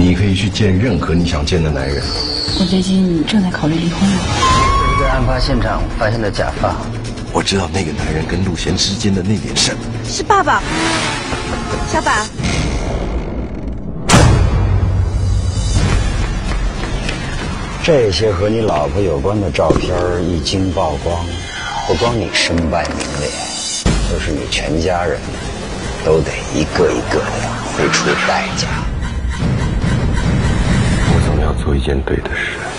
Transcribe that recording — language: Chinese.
你可以去见任何你想见的男人。 我最近正在考虑离婚了。 这是在案发现场发现的假发。 我知道那个男人跟陆贤之间的那点事儿。 是爸爸，小宝。 这些和你老婆有关的照片一经曝光，不光你身败名裂，就是你全家人都得一个一个的付出代价。 我总要做一件对的事。